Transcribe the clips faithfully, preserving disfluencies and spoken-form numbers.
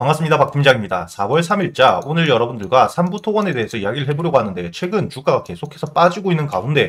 반갑습니다. 박 팀장입니다. 사월 삼일자 오늘 여러분들과 삼부 토건에 대해서 이야기를 해보려고 하는데, 최근 주가가 계속해서 빠지고 있는 가운데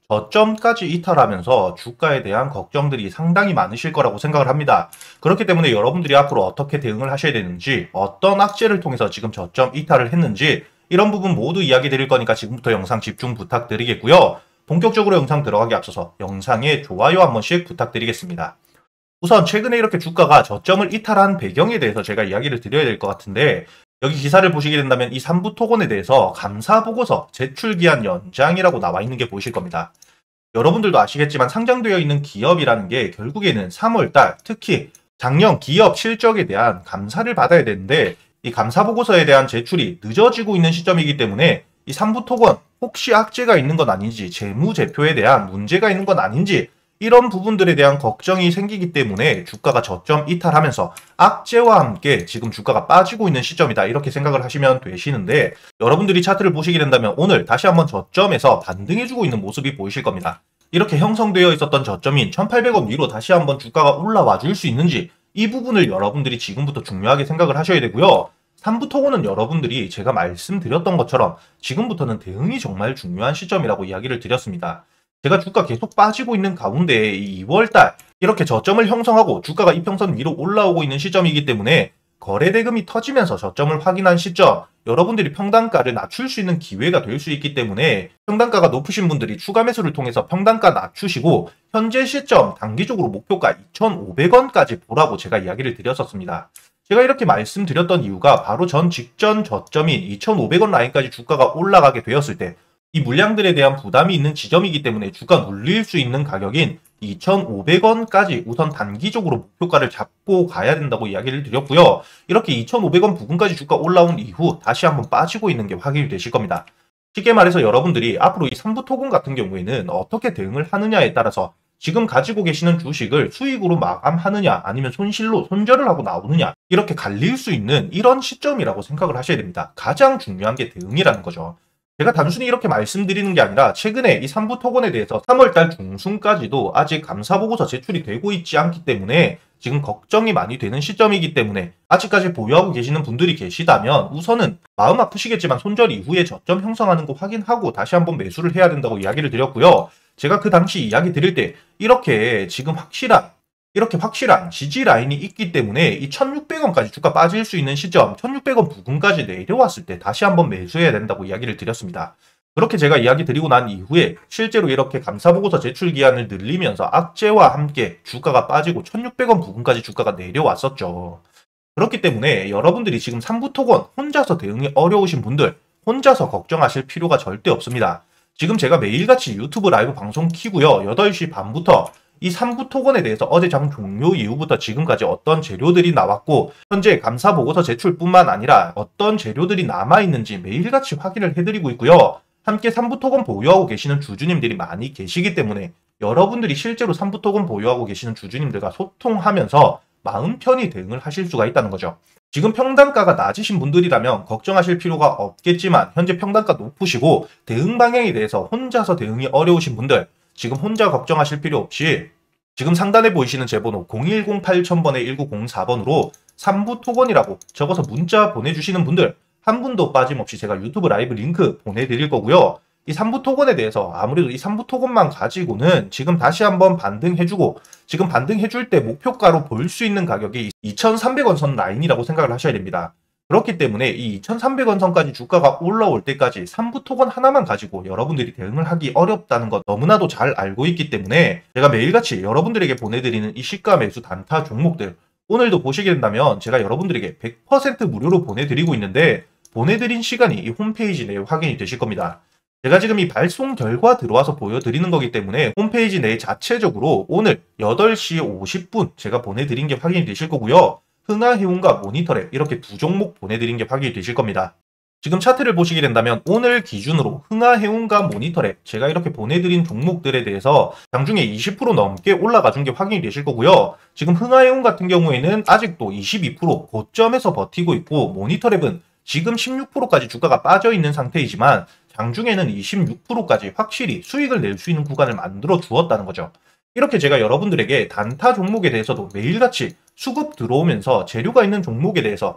저점까지 이탈하면서 주가에 대한 걱정들이 상당히 많으실 거라고 생각을 합니다. 그렇기 때문에 여러분들이 앞으로 어떻게 대응을 하셔야 되는지, 어떤 악재를 통해서 지금 저점 이탈을 했는지, 이런 부분 모두 이야기 드릴 거니까 지금부터 영상 집중 부탁드리겠고요. 본격적으로 영상 들어가기 앞서서 영상에 좋아요 한 번씩 부탁드리겠습니다. 우선 최근에 이렇게 주가가 저점을 이탈한 배경에 대해서 제가 이야기를 드려야 될 것 같은데, 여기 기사를 보시게 된다면 이 삼부 토건에 대해서 감사보고서 제출기한 연장이라고 나와 있는 게 보이실 겁니다. 여러분들도 아시겠지만 상장되어 있는 기업이라는 게 결국에는 삼월달 특히 작년 기업 실적에 대한 감사를 받아야 되는데, 이 감사보고서에 대한 제출이 늦어지고 있는 시점이기 때문에 이 삼부 토건 혹시 악재가 있는 건 아닌지, 재무제표에 대한 문제가 있는 건 아닌지, 이런 부분들에 대한 걱정이 생기기 때문에 주가가 저점 이탈하면서 악재와 함께 지금 주가가 빠지고 있는 시점이다, 이렇게 생각을 하시면 되시는데, 여러분들이 차트를 보시게 된다면 오늘 다시 한번 저점에서 반등해주고 있는 모습이 보이실 겁니다. 이렇게 형성되어 있었던 저점인 천팔백 원 위로 다시 한번 주가가 올라와 줄 수 있는지, 이 부분을 여러분들이 지금부터 중요하게 생각을 하셔야 되고요. 삼부 토건은 여러분들이 제가 말씀드렸던 것처럼 지금부터는 대응이 정말 중요한 시점이라고 이야기를 드렸습니다. 제가 주가 계속 빠지고 있는 가운데 이월달 이렇게 저점을 형성하고 주가가 이평선 위로 올라오고 있는 시점이기 때문에 거래대금이 터지면서 저점을 확인한 시점, 여러분들이 평단가를 낮출 수 있는 기회가 될 수 있기 때문에 평단가가 높으신 분들이 추가 매수를 통해서 평단가 낮추시고, 현재 시점 단기적으로 목표가 이천오백 원까지 보라고 제가 이야기를 드렸었습니다. 제가 이렇게 말씀드렸던 이유가 바로 전 직전 저점인 이천오백 원 라인까지 주가가 올라가게 되었을 때 이 물량들에 대한 부담이 있는 지점이기 때문에 주가 눌릴 수 있는 가격인 이천오백 원까지 우선 단기적으로 목표가를 잡고 가야 된다고 이야기를 드렸고요. 이렇게 이천오백 원 부근까지 주가 올라온 이후 다시 한번 빠지고 있는 게 확인이 되실 겁니다. 쉽게 말해서 여러분들이 앞으로 이 삼부 토건 같은 경우에는 어떻게 대응을 하느냐에 따라서 지금 가지고 계시는 주식을 수익으로 마감하느냐 아니면 손실로 손절을 하고 나오느냐, 이렇게 갈릴 수 있는 이런 시점이라고 생각을 하셔야 됩니다. 가장 중요한 게 대응이라는 거죠. 제가 단순히 이렇게 말씀드리는 게 아니라 최근에 이 삼부 토건에 대해서 삼월달 중순까지도 아직 감사보고서 제출이 되고 있지 않기 때문에 지금 걱정이 많이 되는 시점이기 때문에 아직까지 보유하고 계시는 분들이 계시다면 우선은 마음 아프시겠지만 손절 이후에 저점 형성하는 거 확인하고 다시 한번 매수를 해야 된다고 이야기를 드렸고요. 제가 그 당시 이야기 드릴 때 이렇게 지금 확실한 이렇게 확실한 지지 라인이 있기 때문에 이 천육백 원까지 주가 빠질 수 있는 시점, 천육백 원 부근까지 내려왔을 때 다시 한번 매수해야 된다고 이야기를 드렸습니다. 그렇게 제가 이야기 드리고 난 이후에 실제로 이렇게 감사보고서 제출 기한을 늘리면서 악재와 함께 주가가 빠지고 천육백 원 부근까지 주가가 내려왔었죠. 그렇기 때문에 여러분들이 지금 삼부 토건 혼자서 대응이 어려우신 분들, 혼자서 걱정하실 필요가 절대 없습니다. 지금 제가 매일같이 유튜브 라이브 방송 키고요. 여덟 시 반부터 이 삼부 토건에 대해서 어제 장 종료 이후부터 지금까지 어떤 재료들이 나왔고 현재 감사보고서 제출뿐만 아니라 어떤 재료들이 남아있는지 매일같이 확인을 해드리고 있고요. 함께 삼부 토건 보유하고 계시는 주주님들이 많이 계시기 때문에 여러분들이 실제로 삼부 토건 보유하고 계시는 주주님들과 소통하면서 마음 편히 대응을 하실 수가 있다는 거죠. 지금 평단가가 낮으신 분들이라면 걱정하실 필요가 없겠지만 현재 평단가 높으시고 대응 방향에 대해서 혼자서 대응이 어려우신 분들, 지금 혼자 걱정하실 필요 없이 지금 상단에 보이시는 제 번호 공일공 팔천 번에 일구공사 번으로 삼부 토건이라고 적어서 문자 보내주시는 분들 한 분도 빠짐없이 제가 유튜브 라이브 링크 보내드릴 거고요. 이 삼부 토건에 대해서 아무래도 이 삼부 토건만 가지고는 지금 다시 한번 반등해주고, 지금 반등해줄 때 목표가로 볼 수 있는 가격이 이천삼백 원 선 라인이라고 생각을 하셔야 됩니다. 그렇기 때문에 이 이천삼백 원 선까지 주가가 올라올 때까지 삼부 토건 하나만 가지고 여러분들이 대응을 하기 어렵다는 것 너무나도 잘 알고 있기 때문에 제가 매일같이 여러분들에게 보내드리는 이 시가 매수 단타 종목들, 오늘도 보시게 된다면 제가 여러분들에게 백 퍼센트 무료로 보내드리고 있는데, 보내드린 시간이 이 홈페이지 내에 확인이 되실 겁니다. 제가 지금 이 발송 결과 들어와서 보여드리는 거기 때문에 홈페이지 내에 자체적으로 오늘 여덟 시 오십 분 제가 보내드린 게 확인이 되실 거고요. 흥하해운과 모니터랩 이렇게 두 종목 보내드린 게 확인이 되실 겁니다. 지금 차트를 보시게 된다면 오늘 기준으로 흥하해운과 모니터랩 제가 이렇게 보내드린 종목들에 대해서 장중에 이십 퍼센트 넘게 올라가 준 게 확인이 되실 거고요. 지금 흥하해운 같은 경우에는 아직도 이십이 퍼센트 고점에서 버티고 있고, 모니터랩은 지금 십육 퍼센트까지 주가가 빠져 있는 상태이지만 장중에는 이십육 퍼센트까지 확실히 수익을 낼 수 있는 구간을 만들어 주었다는 거죠. 이렇게 제가 여러분들에게 단타 종목에 대해서도 매일같이 수급 들어오면서 재료가 있는 종목에 대해서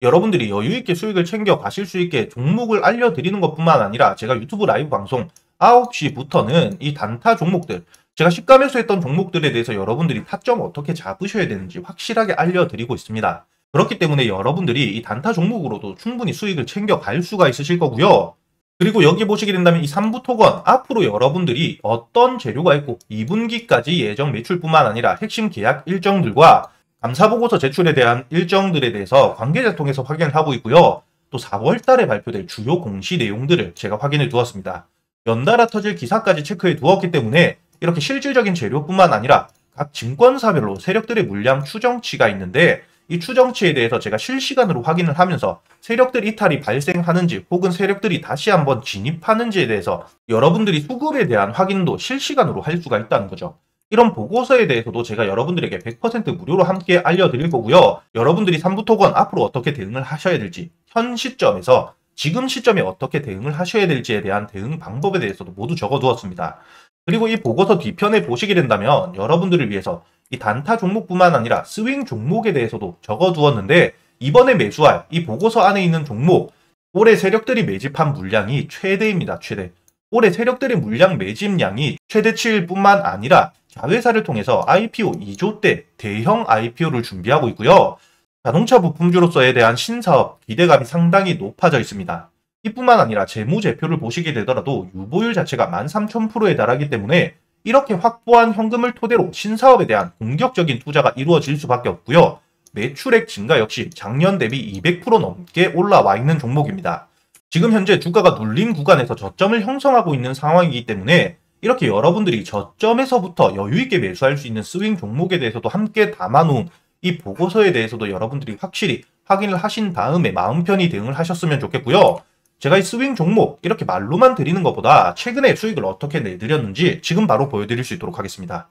여러분들이 여유있게 수익을 챙겨 가실 수 있게 종목을 알려드리는 것뿐만 아니라 제가 유튜브 라이브 방송 아홉 시부터는 이 단타 종목들, 제가 시가 매수했던 종목들에 대해서 여러분들이 타점 어떻게 잡으셔야 되는지 확실하게 알려드리고 있습니다. 그렇기 때문에 여러분들이 이 단타 종목으로도 충분히 수익을 챙겨 갈 수가 있으실 거고요. 그리고 여기 보시게 된다면 이 삼부 토건, 앞으로 여러분들이 어떤 재료가 있고 이 분기까지 예정 매출뿐만 아니라 핵심 계약 일정들과 감사보고서 제출에 대한 일정들에 대해서 관계자 통해서 확인을 하고 있고요. 또 사월 달에 발표될 주요 공시 내용들을 제가 확인해 두었습니다. 연달아 터질 기사까지 체크해 두었기 때문에 이렇게 실질적인 재료뿐만 아니라 각 증권사별로 세력들의 물량 추정치가 있는데, 이 추정치에 대해서 제가 실시간으로 확인을 하면서 세력들 이탈이 발생하는지 혹은 세력들이 다시 한번 진입하는지에 대해서 여러분들이 수급에 대한 확인도 실시간으로 할 수가 있다는 거죠. 이런 보고서에 대해서도 제가 여러분들에게 백 퍼센트 무료로 함께 알려드릴 거고요. 여러분들이 삼부 토건 앞으로 어떻게 대응을 하셔야 될지, 현 시점에서 지금 시점에 어떻게 대응을 하셔야 될지에 대한 대응 방법에 대해서도 모두 적어두었습니다. 그리고 이 보고서 뒤편에 보시게 된다면 여러분들을 위해서 이 단타 종목뿐만 아니라 스윙 종목에 대해서도 적어두었는데, 이번에 매수할 이 보고서 안에 있는 종목, 올해 세력들이 매집한 물량이 최대입니다. 최대. 올해 세력들의 물량 매집량이 최대치일 뿐만 아니라 자회사를 통해서 아이피오 이 조대 대형 아이피오를 준비하고 있고요. 자동차 부품주로서에 대한 신사업 기대감이 상당히 높아져 있습니다. 이뿐만 아니라 재무제표를 보시게 되더라도 유보율 자체가 만 삼천 퍼센트에 달하기 때문에 이렇게 확보한 현금을 토대로 신사업에 대한 공격적인 투자가 이루어질 수밖에 없고요. 매출액 증가 역시 작년 대비 이백 퍼센트 넘게 올라와 있는 종목입니다. 지금 현재 주가가 눌린 구간에서 저점을 형성하고 있는 상황이기 때문에 이렇게 여러분들이 저점에서부터 여유있게 매수할 수 있는 스윙 종목에 대해서도 함께 담아놓은 이 보고서에 대해서도 여러분들이 확실히 확인을 하신 다음에 마음 편히 대응을 하셨으면 좋겠고요. 제가 이 스윙 종목 이렇게 말로만 드리는 것보다 최근에 수익을 어떻게 내드렸는지 지금 바로 보여드릴 수 있도록 하겠습니다.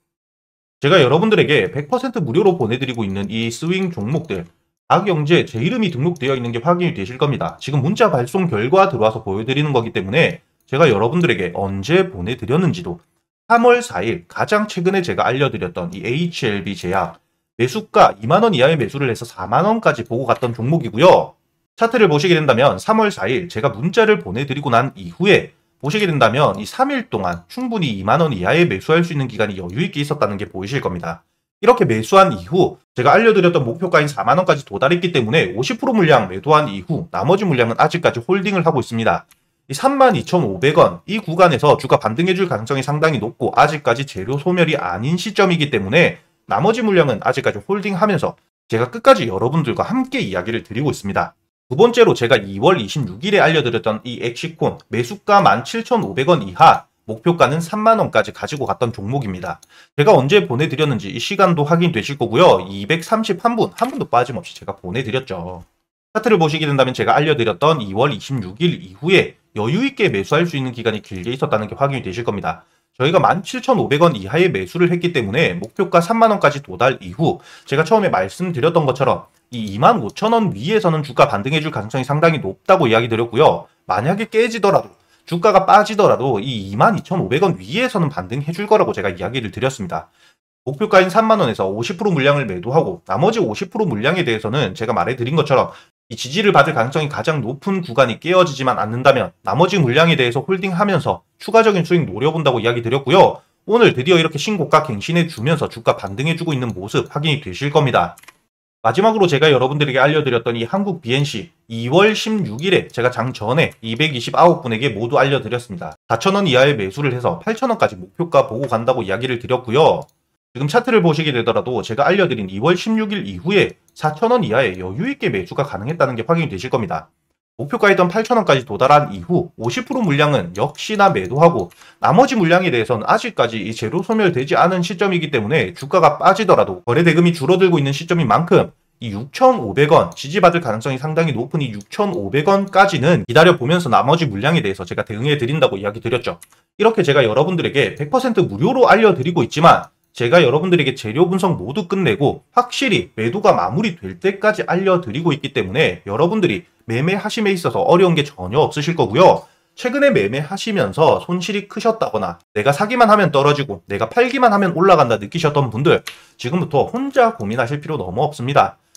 제가 여러분들에게 백 퍼센트 무료로 보내드리고 있는 이 스윙 종목들, 박영재 제 이름이 등록되어 있는 게 확인이 되실 겁니다. 지금 문자 발송 결과 들어와서 보여드리는 거기 때문에 제가 여러분들에게 언제 보내드렸는지도, 삼월 사일 가장 최근에 제가 알려드렸던 이 에이치엘비 제약 매수가 이만 원 이하의 매수를 해서 사만 원까지 보고 갔던 종목이고요. 차트를 보시게 된다면 삼월 사일 제가 문자를 보내드리고 난 이후에 보시게 된다면 이 삼 일 동안 충분히 이만 원 이하에 매수할 수 있는 기간이 여유있게 있었다는 게 보이실 겁니다. 이렇게 매수한 이후 제가 알려드렸던 목표가인 사만 원까지 도달했기 때문에 오십 퍼센트 물량 매도한 이후 나머지 물량은 아직까지 홀딩을 하고 있습니다. 이 삼만 이천오백 원 이 구간에서 주가 반등해줄 가능성이 상당히 높고 아직까지 재료 소멸이 아닌 시점이기 때문에 나머지 물량은 아직까지 홀딩하면서 제가 끝까지 여러분들과 함께 이야기를 드리고 있습니다. 두 번째로 제가 이월 이십육일에 알려드렸던 이 엑시콘 매수가 만 칠천오백 원 이하, 목표가는 삼만 원까지 가지고 갔던 종목입니다. 제가 언제 보내드렸는지 이 시간도 확인되실 거고요. 이백삼십일 분, 한 분도 빠짐없이 제가 보내드렸죠. 차트를 보시게 된다면 제가 알려드렸던 이월 이십육일 이후에 여유있게 매수할 수 있는 기간이 길게 있었다는 게 확인이 되실 겁니다. 저희가 만 칠천오백 원 이하의 매수를 했기 때문에 목표가 삼만 원까지 도달 이후 제가 처음에 말씀드렸던 것처럼 이 이만 오천 원 위에서는 주가 반등해줄 가능성이 상당히 높다고 이야기 드렸고요. 만약에 깨지더라도, 주가가 빠지더라도 이 이만 이천오백 원 위에서는 반등해줄 거라고 제가 이야기를 드렸습니다. 목표가인 삼만 원에서 오십 퍼센트 물량을 매도하고 나머지 오십 퍼센트 물량에 대해서는 제가 말해드린 것처럼 이 지지를 받을 가능성이 가장 높은 구간이 깨어지지만 않는다면 나머지 물량에 대해서 홀딩하면서 추가적인 수익 노려본다고 이야기 드렸고요. 오늘 드디어 이렇게 신고가 갱신해 주면서 주가 반등해주고 있는 모습 확인이 되실 겁니다. 마지막으로 제가 여러분들에게 알려드렸던 이 한국 비엔씨 이월 십육일에 제가 장 전에 이백이십구 분에게 모두 알려드렸습니다. 사천 원 이하의 매수를 해서 팔천 원까지 목표가 보고 간다고 이야기를 드렸고요. 지금 차트를 보시게 되더라도 제가 알려드린 이월 십육일 이후에 사천 원 이하의 여유있게 매수가 가능했다는 게 확인이 되실 겁니다. 목표가였던 팔천 원까지 도달한 이후 오십 퍼센트 물량은 역시나 매도하고 나머지 물량에 대해서는 아직까지 이 재료 소멸되지 않은 시점이기 때문에 주가가 빠지더라도 거래대금이 줄어들고 있는 시점인 만큼 이 육천오백 원 지지받을 가능성이 상당히 높은 이 육천오백 원까지는 기다려보면서 나머지 물량에 대해서 제가 대응해 드린다고 이야기 드렸죠. 이렇게 제가 여러분들에게 백 퍼센트 무료로 알려드리고 있지만 제가 여러분들에게 재료 분석 모두 끝내고 확실히 매도가 마무리될 때까지 알려드리고 있기 때문에 여러분들이 매매하심에 있어서 어려운 게 전혀 없으실 거고요. 최근에 매매하시면서 손실이 크셨다거나 내가 사기만 하면 떨어지고 내가 팔기만 하면 올라간다 느끼셨던 분들 지금부터 혼자 고민하실 필요 너무 없습니다.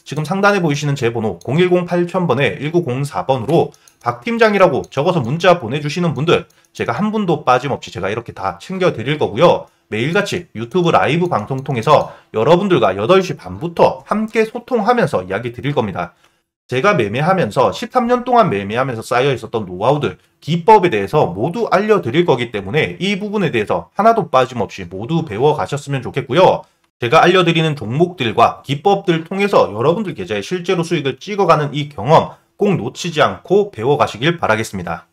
지금 상단에 보이시는 제 번호 공일공 팔천 번에 일구공사 번으로 박 팀장이라고 적어서 문자 보내주시는 분들 제가 한 분도 빠짐없이 제가 이렇게 다 챙겨드릴 거고요. 매일같이 유튜브 라이브 방송 통해서 여러분들과 여덟 시 반부터 함께 소통하면서 이야기 드릴 겁니다. 제가 매매하면서 십삼 년 동안 매매하면서 쌓여 있었던 노하우들, 기법에 대해서 모두 알려드릴 거기 때문에 이 부분에 대해서 하나도 빠짐없이 모두 배워가셨으면 좋겠고요. 제가 알려드리는 종목들과 기법들 통해서 여러분들 계좌에 실제로 수익을 찍어가는 이 경험 꼭 놓치지 않고 배워가시길 바라겠습니다.